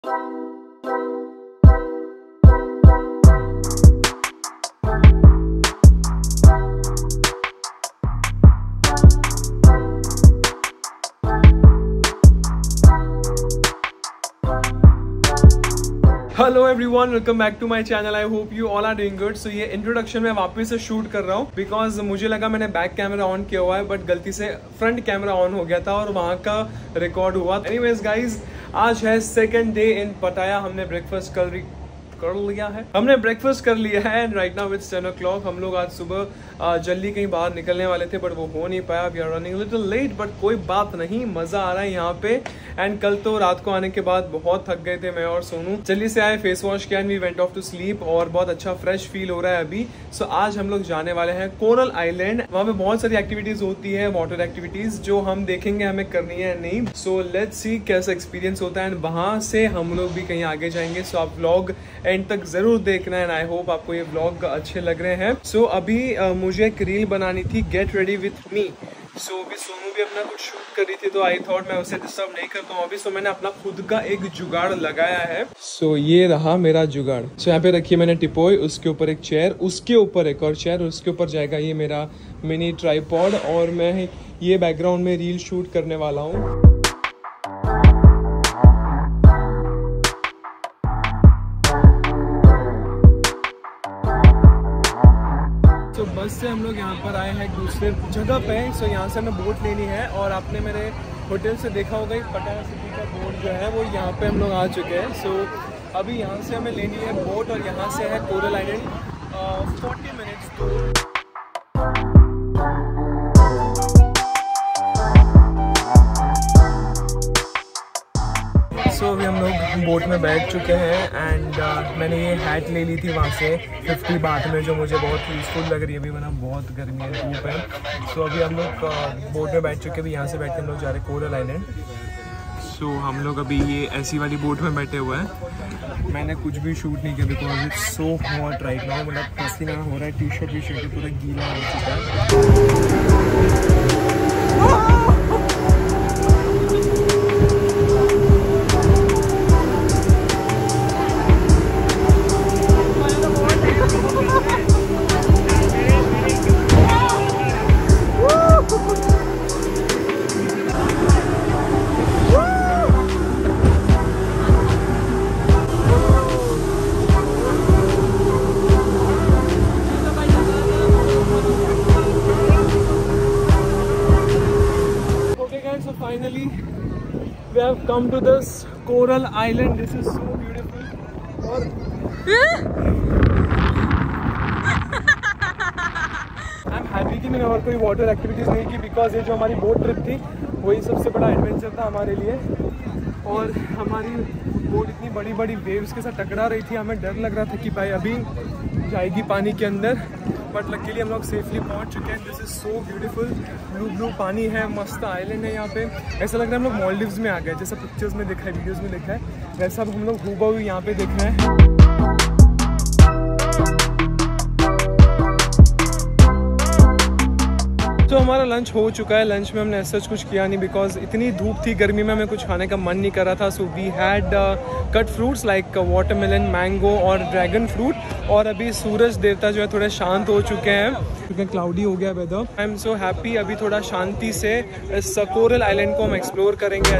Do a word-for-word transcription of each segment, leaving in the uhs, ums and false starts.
Hello everyone, welcome back to my channel. I hope you all are doing good. So ये introduction मैं वापस से shoot कर रहा हूँ बिकॉज मुझे लगा मैंने बैक कैमरा ऑन किया हुआ है, बट गलती से फ्रंट कैमरा ऑन हो गया था और वहाँ का रिकॉर्ड हुआ। एनीवेज गाइज, आज है सेकंड डे इन पटाया। हमने ब्रेकफास्ट कर कर लिया है हमने ब्रेकफास्ट कर लिया है and right now it's ten o'clock. हम लोग आज सुबह जल्दी कहीं बाहर निकलने वाले थे बट वो हो नहीं पाया। We are running little late, but कोई बात नहीं, मजा आ रहा है यहाँ पे। एंड कल तो रात को आने के बाद बहुत थक गए थे मैं और सोनू। जल्दी से आए, फेस वॉश किया and we went off to sleep और बहुत अच्छा फ्रेश फील हो रहा है अभी। सो so, आज हम लोग जाने वाले हैं कोरल आइलैंड। वहाँ पे बहुत सारी एक्टिविटीज होती है, वाटर एक्टिविटीज, जो हम देखेंगे हमें करनी है नहीं। सो लेट्स सी कैसा एक्सपीरियंस होता है एंड वहाँ से हम लोग भी कहीं आगे जाएंगे। सो so, आप व्लॉग एंड तक जरूर देखना है एंड आई होप आपको ये व्लॉग अच्छे लग रहे हैं। सो so, अभी uh, मुझे एक रील बनानी थी, get ready with me. So so, अभी सोनू भी अपना कुछ शूट कर रही थी तो आई थॉट मैं उसे डिस्टर्ब नहीं करता हूँ अभी। सो so, मैंने अपना खुद का एक जुगाड़ लगाया है। सो so, ये रहा मेरा जुगाड़। सो so, यहाँ पे रखी मैंने टिपोई, उसके ऊपर एक चेयर, उसके ऊपर एक और चेयर, उसके ऊपर जाएगा ये मेरा मिनी ट्राइपॉड और मैं ये बैकग्राउंड में रील शूट करने वाला हूँ। तो बस से हम लोग यहाँ पर आए हैं दूसरे जगह पे। सो यहाँ से हमें बोट लेनी है और आपने मेरे होटल से देखा होगा एक पटाया सिटी का बोट जो है वो यहाँ पे हम लोग आ चुके हैं। सो अभी यहाँ से हमें लेनी है बोट और यहाँ से है कोरल आइलैंड फोर्टी मिनट्स दूर। सो so, अभी हम लोग बोट में बैठ चुके हैं एंड uh, मैंने ये हैट ले ली थी वहाँ से फिफ्टी बात में, जो मुझे बहुत यूजफुल लग रही है अभी, वरना बहुत गर्मी है, धूप है। सो so, अभी हम लोग uh, बोट में बैठ चुके हैं। यहाँ से बैठ के हम लोग जा रहे हैं कोरल आइलैंड। सो so, हम लोग अभी ये ऐसी वाली बोट में बैठे हुए हैं। मैंने कुछ भी शूट नहीं किया because it's so hot right now. मतलब पसीना हो रहा है, टी शर्ट वी शर्ट पूरा गीला हो चुका है। So finally we have come to this coral island. This is so beautiful. और I'm happy कि मैंने और कोई वाटर एक्टिविटीज नहीं की बिकॉज ये जो हमारी बोट ट्रिप थी वही सबसे बड़ा एडवेंचर था हमारे लिए। और हमारी बोट इतनी बड़ी बड़ी वेव्स के साथ टकरा रही थी, हमें डर लग रहा था कि भाई अभी जाएगी पानी के अंदर, बट लकीली हम लोग सेफली पहुंच चुके हैं। This is so beautiful, blue blue पानी है, मस्त आइलैंड है यहाँ पे। ऐसा लग रहा है हम लोग मालदीव्स में आ गए, जैसा पिक्चर्स में देखा है, वीडियोस में देखा है, वैसा हम लोग हूबहू यहाँ पे देख रहे हैं। तो हमारा लंच हो चुका है। लंच में हमने ऐसा कुछ किया नहीं बिकॉज इतनी धूप थी, गर्मी में हमें कुछ खाने का मन नहीं कर रहा था। So we had cut fruits like watermelon, mango और ड्रैगन फ्रूट। और अभी सूरज देवता जो है थोड़े शांत हो चुके हैं क्योंकि क्लाउडी हो गया weather. I am so happy. अभी थोड़ा शांति से इस कोरल आइलैंड को हम एक्सप्लोर करेंगे।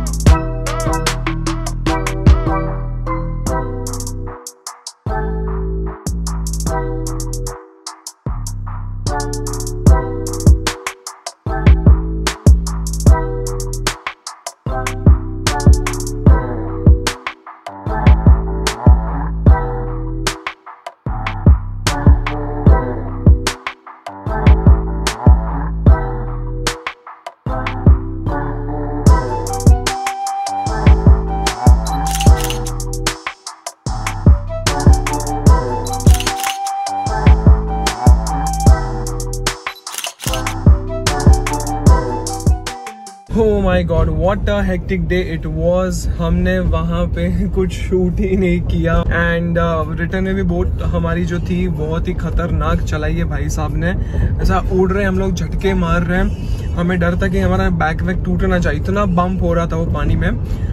Oh my God, what a hectic day it was। हमने वहाँ पे कुछ शूट ही नहीं किया एंड रिटर्न में भी बोट हमारी जो थी बहुत ही खतरनाक चलाई है भाई साहब ने। ऐसा उड़ रहे हैं हम लोग, झटके मार रहे हैं, हमें डर था कि हमारा बैक वैक टूट ना जाए, इतना बम्प हो रहा था वो पानी में।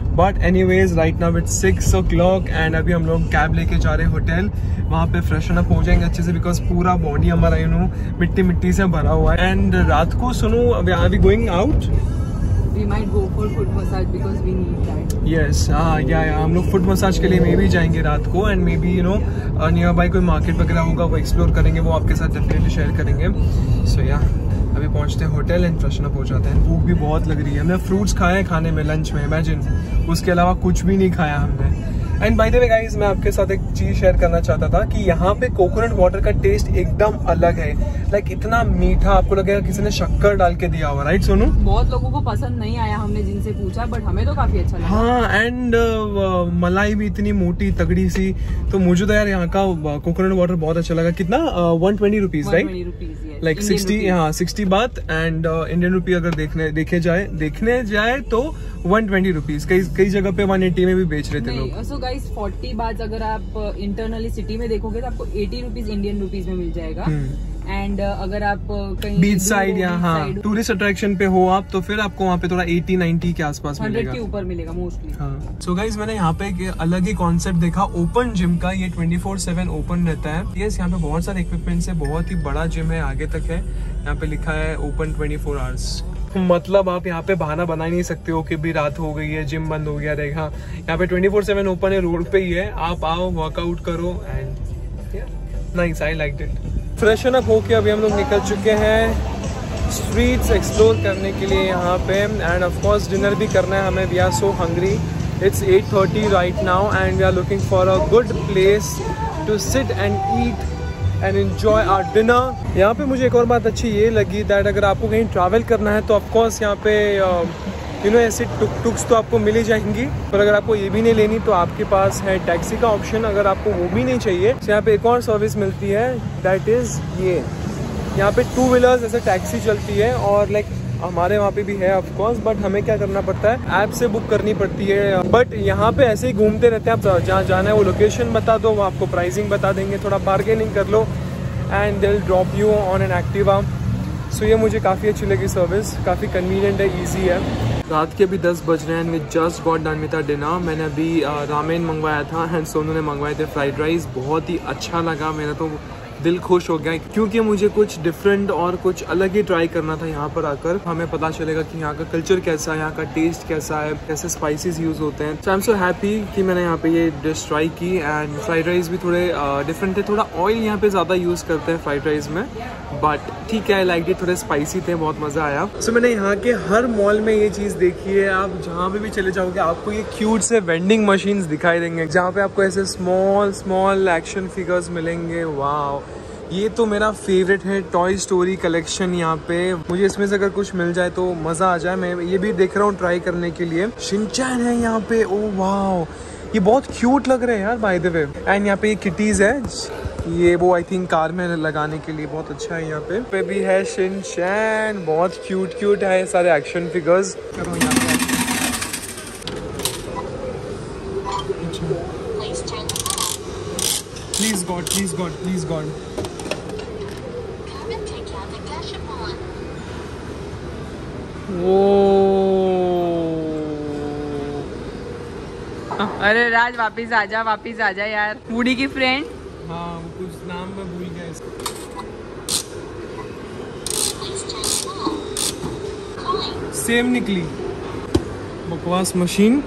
But anyways right now it's six o'clock and अभी हम लोग कैब लेके जा रहे हैं होटल, वहाँ पे फ्रेशन अप हो जाएंगे अच्छे से बिकॉज पूरा बॉडी हमारा यू नो मिट्टी मिट्टी से भरा हुआ है। एंड रात को सुनो are we going out, We might go for foot massage because we need that. Yes, हाँ या या हम लोग फुट मसाज के लिए मे भी जाएंगे रात को and maybe you know nearby कोई मार्केट वगैरह होगा वो एक्सप्लोर करेंगे, वो आपके साथ डेफिनेटली शेयर करेंगे। सो या अभी पहुंचते हैं होटल एंड फ्रेशन अप हो जाते हैं। भूख भी बहुत लग रही है, हमने फ्रूट्स खाए हैं खाने में लंच में, इमेजिन, उसके अलावा कुछ भी नहीं खाया हमने। And by the way guys मैं आपके साथ एक चीज शेयर करना चाहता था कि यहाँ पे कोकोनट वाटर का टेस्ट एकदम अलग है, लाइक like, इतना मीठा, आपको लगेगा किसी ने शक्कर डाल के दिया हुआ, राइट सोनू? बहुत लोगों को पसंद नहीं आया, हमने जिनसे पूछा, बट हमें तो काफी अच्छा लगा। हाँ एंड uh, मलाई भी इतनी मोटी तगड़ी सी, तो मुझे तो यार यहाँ का कोकोनट वाटर बहुत अच्छा लगा। कितना one twenty rupees right, like sixty, हाँ सिक्सटी बात एंड इंडियन रुपी अगर देखने देखे जाए देखने जाए तो वन ट्वेंटी रुपीज, कई कई जगह पे वन एटी में भी बेच रहे थे लोग। सो गाइस फोर्टी बात अगर आप इंटरनली सिटी में देखोगे तो आपको एटी रुपीज इंडियन रुपीज में मिल जाएगा। एंड uh, अगर आप कहीं बीच साइड या हाँ टूरिस्ट अट्रैक्शन पे हो आप तो फिर आपको वहाँ पे थोड़ा एटी नाइंटी के आसपास मिलेगा, के ऊपर मिलेगा मोस्टली। हाँ सो गाइस मैंने यहाँ पे एक अलग ही कॉन्सेप्ट देखा ओपन जिम का, ये ट्वेंटी फोर सेवन ओपन रहता है। यस, यहाँ पे बहुत सारे इक्विपमेंट्स है, बहुत ही बड़ा जिम है, आगे तक है, यहाँ पे लिखा है ओपन ट्वेंटी फोर आवर्स। मतलब आप यहाँ पे बहाना बना ही नहीं सकते हो कि भी रात हो गई है जिम बंद हो गया रहेगा, यहाँ पे ट्वेंटी फोर सेवन ओपन है, रोड पे ही है, आप आओ वर्कआउट करो and nice, I liked it. Freshen up होके अभी हम लोग निकल चुके हैं स्ट्रीट्स एक्सप्लोर करने के लिए यहाँ पे एंड ऑफ कोर्स डिनर भी करना है हमें। We are so hungry, it's eight thirty right now and we are looking for a good place to sit and eat and enjoy our dinner. यहाँ पे मुझे एक और बात अच्छी ये लगी दैट अगर आपको कहीं ट्रैवल करना है तो ऑफ कोर्स यहाँ पे यू नो ऐसे टुक टुक्स तो आपको मिल ही जाएंगी, पर अगर आपको ये भी नहीं लेनी तो आपके पास है टैक्सी का ऑप्शन। अगर आपको वो भी नहीं चाहिए तो यहाँ पे एक और सर्विस मिलती है, दैट इज ये, यहाँ पे टू व्हीलर्स ऐसे टैक्सी चलती है और लाइक हमारे वहाँ पे भी है ऑफ कोर्स, बट हमें क्या करना पड़ता है, ऐप से बुक करनी पड़ती है। बट यहाँ पे ऐसे ही घूमते रहते हैं, आप जहाँ जाना है वो लोकेशन बता दो, वो आपको प्राइसिंग बता देंगे, थोड़ा बार्गेनिंग कर लो and they will drop you on an Activa. So ये मुझे काफ़ी अच्छी लगी सर्विस, काफ़ी कन्वीनियंट है, ईजी है। रात के अभी दस बज रहे हैं and we just got done with our dinner. मैंने अभी रामेन मंगवाया था एंड सोनू ने मंगवाए थे फ्राइड राइस, बहुत ही अच्छा लगा, मेरा तो दिल खुश हो गया क्योंकि मुझे कुछ डिफरेंट और कुछ अलग ही ट्राई करना था। यहाँ पर आकर हमें पता चलेगा कि यहाँ का कल्चर कैसा है, यहाँ का टेस्ट कैसा है, कैसे स्पाइसेस यूज होते हैं। सो आई एम सो हैप्पी कि मैंने यहाँ पे ये डिश ट्राई की एंड फ्राइड राइस भी थोड़े डिफरेंट थे, थोड़ा ऑयल यहाँ पे ज़्यादा यूज़ करते हैं फ्राइड राइस में, बट ठीक है, आई लाइक इट, थोड़े स्पाइसी थे, बहुत मज़ा आया। सो so, मैंने यहाँ के हर मॉल में ये चीज़ देखी है, आप जहाँ पे भी चले जाओगे आपको ये क्यूट से वेंडिंग मशीन्स दिखाई देंगे जहाँ पे आपको ऐसे स्मॉल स्मॉल एक्शन फिगर्स मिलेंगे। वाह, ये तो मेरा फेवरेट है, टॉय स्टोरी कलेक्शन। यहाँ पे मुझे इसमें से अगर कुछ मिल जाए तो मज़ा आ जाए, मैं ये भी देख रहा हूँ ट्राई करने के लिए। शिनचैन है यहाँ पे, ओ वाह, ये बहुत क्यूट लग रहे हैं यार बाय द वे। एंड यहाँ पे ये किटीज़ है, ये वो आई थिंक कार में लगाने के लिए बहुत अच्छा है। यहाँ पे पे भी है शिनचैन, बहुत क्यूट क्यूट है सारे एक्शन फिगर्स। करो यहाँ पे please God, please God, please God. वो अरे राज वापिस आजा, वापिस आजा यार, बूढ़ी की फ्रेंड। हाँ वो कुछ नाम मैं भूल गया इसका। सेम निकली बकवास मशीन।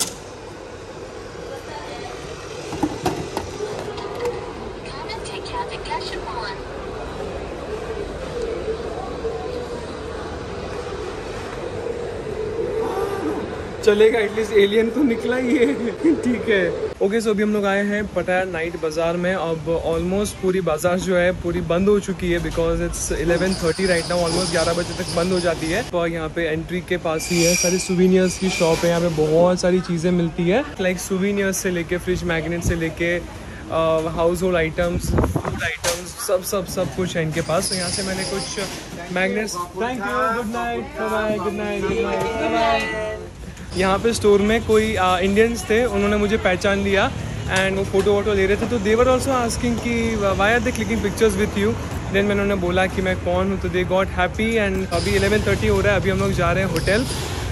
चलेगा, एटलीस्ट एलियन तो निकला ही है। ठीक है, ओके। सो अभी हम लोग आए हैं पटाया नाइट बाजार में। अब ऑलमोस्ट पूरी बाजार जो है पूरी बंद हो चुकी है because it's eleven thirty right now, almost ग्यारह बजे तक बंद हो जाती है। तो यहाँ पे एंट्री के पास ही है सारी सुवीनियर्स की शॉप है, यहाँ पे बहुत सारी चीज़ें मिलती है, लाइक सुवीनियर्स से लेके फ्रिज मैग्नेट से लेके household items, food items, सब सब सब कुछ है इनके पास। तो यहाँ से मैंने कुछ magnets, thank you, good night, bye, good night, good night, bye. यहाँ पे स्टोर में कोई इंडियंस uh, थे, उन्होंने मुझे पहचान लिया एंड वो फोटो वोटो ले रहे थे, तो देवर ऑल्सो आस्किंग कि why are they clicking pictures with you. Then मैंने उन्हें बोला कि मैं कौन हूँ, तो दे गॉट हैप्पी। एंड अभी इलेवन थर्टी हो रहा है, अभी हम लोग जा रहे हैं होटल।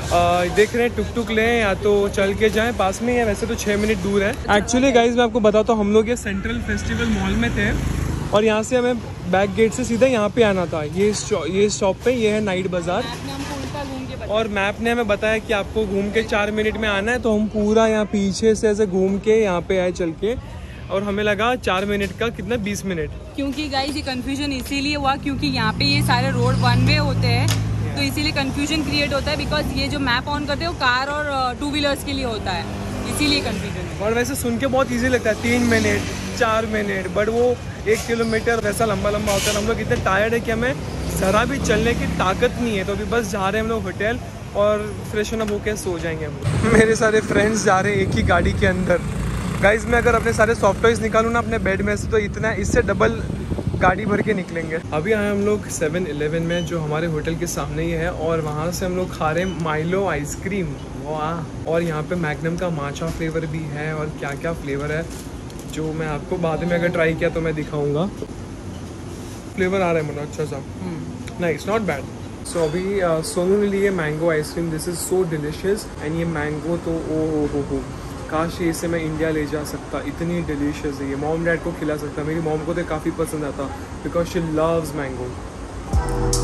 देख रहे हैं टुक टुक लें या तो चल के जाएं, पास में है वैसे तो छः मिनट दूर है। एक्चुअली गाइज मैं आपको बताता हूँ, हम लोग ये सेंट्रल फेस्टिवल मॉल में थे और यहाँ से हमें बैक गेट से सीधा यहाँ पे आना था। ये ये शॉप पे ये है नाइट बाज़ार और मैप ने हमें बताया कि आपको घूम के चार मिनट में आना है, तो हम पूरा यहाँ पीछे से ऐसे घूम के यहाँ पे आए चल के, और हमें लगा चार मिनट का कितना बीस मिनट। क्योंकि गाइस ये कंफ्यूजन इसीलिए हुआ क्योंकि यहाँ पे ये सारे रोड वन वे होते हैं, तो इसीलिए कंफ्यूजन क्रिएट होता है। बिकॉज ये जो मैप ऑन करते हैं वो कार और टू व्हीलर्स के लिए होता है, इसीलिए कंफ्यूजन है। और वैसे सुन के बहुत इजी लगता है, तीन मिनट चार मिनट, बट वो एक किलोमीटर वैसा लंबा लंबा होता है। हम लोग इतने टायर्ड है कि हमें ज़रा भी चलने की ताकत नहीं है, तो अभी बस जा रहे हैं हम लोग होटल और फ्रेशन अप होकर सो जाएंगे हम लोग। मेरे सारे फ्रेंड्स जा रहे हैं एक ही गाड़ी के अंदर। गाइज मैं अगर अपने सारे सॉफ्ट टॉयज निकालूँ ना अपने बेड में से, तो इतना इससे डबल गाड़ी भर के निकलेंगे। अभी आए हम लोग सेवन इलेवन में जो हमारे होटल के सामने ही है, और वहाँ से हम लोग खा रहे हैं माइलो आइसक्रीम। वाह! और यहाँ पे मैग्नम का माचा फ्लेवर भी है और क्या क्या फ्लेवर है जो मैं आपको बाद में अगर ट्राई किया तो मैं दिखाऊंगा। फ्लेवर आ रहा है मुझे अच्छा सा, नाइस, नॉट बैड। सो अभी uh, सोनू ने लिए mango ice cream, this is so delicious. And ये मैंगो तो ओ हो हो हो काश ये इसे मैं इंडिया ले जा सकता, इतनी डिलीशियस है ये। मॉम डैड को खिला सकता, मेरी मॉम को तो काफ़ी पसंद आता बिकॉज शी लव्स मैंगो।